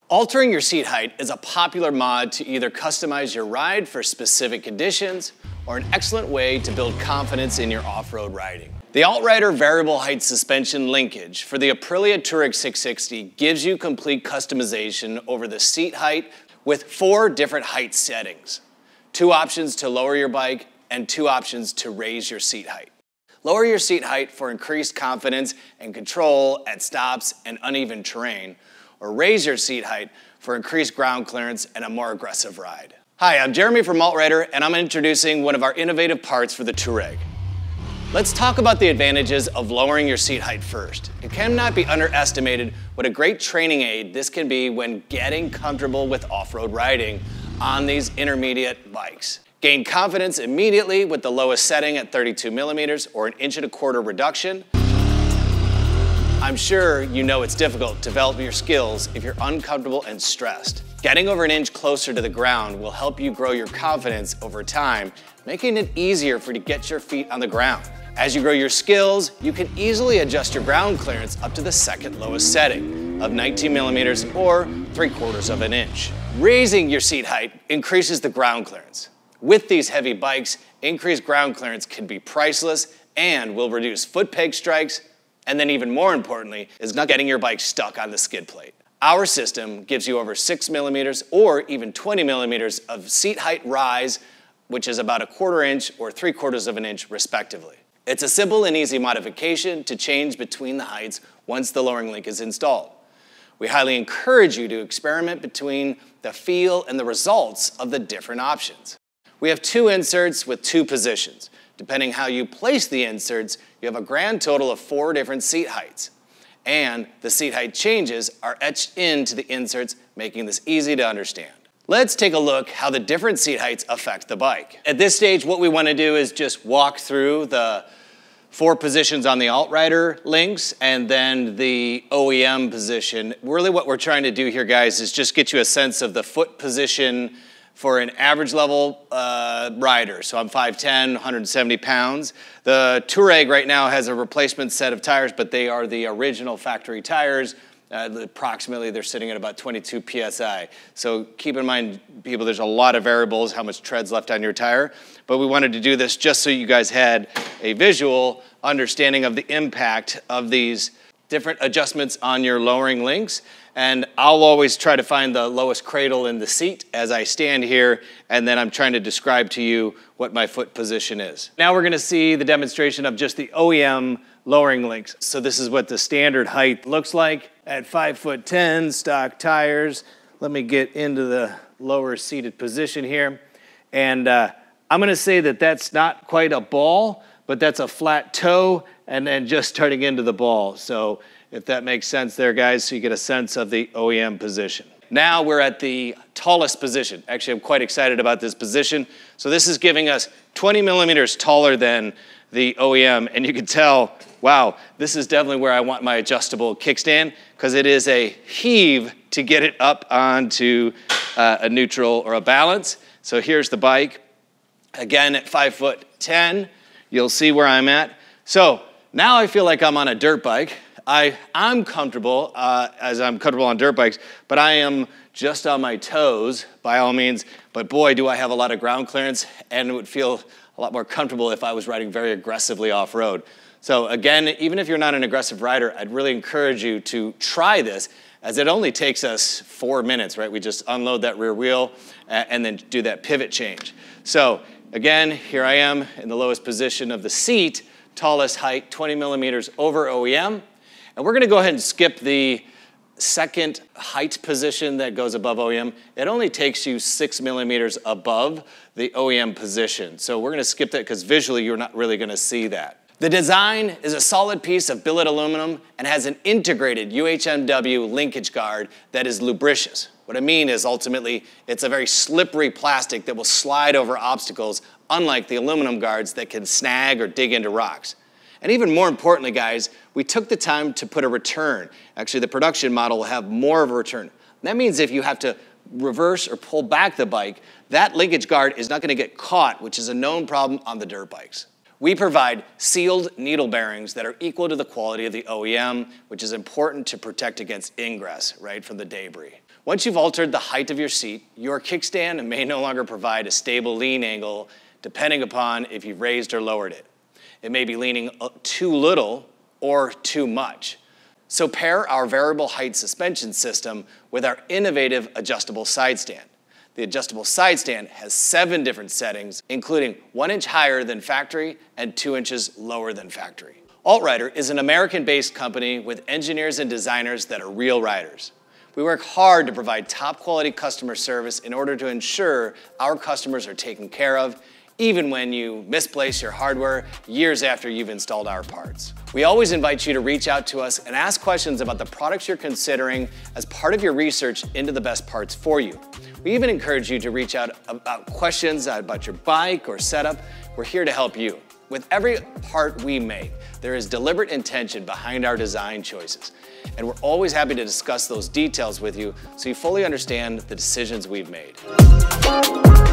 Altering your seat height is a popular mod to either customize your ride for specific conditions or an excellent way to build confidence in your off-road riding. The AltRider variable height suspension linkage for the Aprilia Tuareg 660 gives you complete customization over the seat height with 4 different height settings. 2 options to lower your bike and 2 options to raise your seat height. Lower your seat height for increased confidence and control at stops and uneven terrain, or raise your seat height for increased ground clearance and a more aggressive ride. Hi, I'm Jeremy from AltRider, and I'm introducing one of our innovative parts for the Tuareg. Let's talk about the advantages of lowering your seat height first. It cannot be underestimated what a great training aid this can be when getting comfortable with off-road riding on these intermediate bikes. Gain confidence immediately with the lowest setting at 32 millimeters or an 1.25" reduction. I'm sure you know it's difficult to develop your skills if you're uncomfortable and stressed. Getting over an inch closer to the ground will help you grow your confidence over time, making it easier for you to get your feet on the ground. As you grow your skills, you can easily adjust your ground clearance up to the second lowest setting of 19 millimeters or 3/4 inch. Raising your seat height increases the ground clearance. With these heavy bikes, increased ground clearance can be priceless and will reduce foot peg strikes, and then even more importantly, is not getting your bike stuck on the skid plate. Our system gives you over 6 millimeters or even 20 millimeters of seat height rise, which is about 1/4 inch or 3/4 inch respectively. It's a simple and easy modification to change between the heights once the lowering link is installed. We highly encourage you to experiment between the feel and the results of the different options. We have 2 inserts with 2 positions. Depending how you place the inserts, you have a grand total of 4 different seat heights. And the seat height changes are etched into the inserts, making this easy to understand. Let's take a look how the different seat heights affect the bike. At this stage, what we want to do is just walk through the 4 positions on the AltRider links and then the OEM position. Really what we're trying to do here, guys, is just get you a sense of the foot position for an average level rider. So I'm 5'10", 170 pounds. The Tuareg right now has a replacement set of tires, but they are the original factory tires. Approximately, they're sitting at about 22 PSI. So keep in mind, people, there's a lot of variables, how much tread's left on your tire. But we wanted to do this just so you guys had a visual understanding of the impact of these different adjustments on your lowering links. And I'll always try to find the lowest cradle in the seat as I stand here, and then I'm trying to describe to you what my foot position is. Now we're gonna see the demonstration of just the OEM lowering links. So this is what the standard height looks like at 5'10", stock tires. Let me get into the lower seated position here. And I'm gonna say that that's not quite a ball, but that's a flat toe and then just starting into the ball. So if that makes sense there, guys, so you get a sense of the OEM position. Now we're at the tallest position. Actually, I'm quite excited about this position. So this is giving us 20 millimeters taller than the OEM, and you can tell, wow, this is definitely where I want my adjustable kickstand, because it is a heave to get it up onto a neutral or a balance. So here's the bike. Again, at 5'10", you'll see where I'm at. So now I feel like I'm on a dirt bike. I'm comfortable, as I'm comfortable on dirt bikes, but I am just on my toes, by all means. But boy, do I have a lot of ground clearance, and it would feel a lot more comfortable if I was riding very aggressively off-road. So again, even if you're not an aggressive rider, I'd really encourage you to try this, as it only takes us 4 minutes, right? We just unload that rear wheel and then do that pivot change. So again, here I am in the lowest position of the seat, tallest height, 20 millimeters over OEM. And we're gonna go ahead and skip the second height position that goes above OEM. It only takes you 6 millimeters above the OEM position. So we're gonna skip that because visually you're not really gonna see that. The design is a solid piece of billet aluminum and has an integrated UHMW linkage guard that is lubricious. What I mean is ultimately it's a very slippery plastic that will slide over obstacles, unlike the aluminum guards that can snag or dig into rocks. And even more importantly, guys, we took the time to put a return. Actually, the production model will have more of a return. And that means if you have to reverse or pull back the bike, that linkage guard is not going to get caught, which is a known problem on the dirt bikes. We provide sealed needle bearings that are equal to the quality of the OEM, which is important to protect against ingress, right, from the debris. Once you've altered the height of your seat, your kickstand may no longer provide a stable lean angle depending upon if you've raised or lowered it. It may be leaning too little or too much. So pair our variable height suspension system with our innovative adjustable side stand. The adjustable side stand has 7 different settings, including 1 inch higher than factory and 2 inches lower than factory. AltRider is an American-based company with engineers and designers that are real riders. We work hard to provide top quality customer service in order to ensure our customers are taken care of, even when you misplace your hardware years after you've installed our parts. We always invite you to reach out to us and ask questions about the products you're considering as part of your research into the best parts for you. We even encourage you to reach out about questions about your bike or setup. We're here to help you. With every part we make, there is deliberate intention behind our design choices. And we're always happy to discuss those details with you so you fully understand the decisions we've made.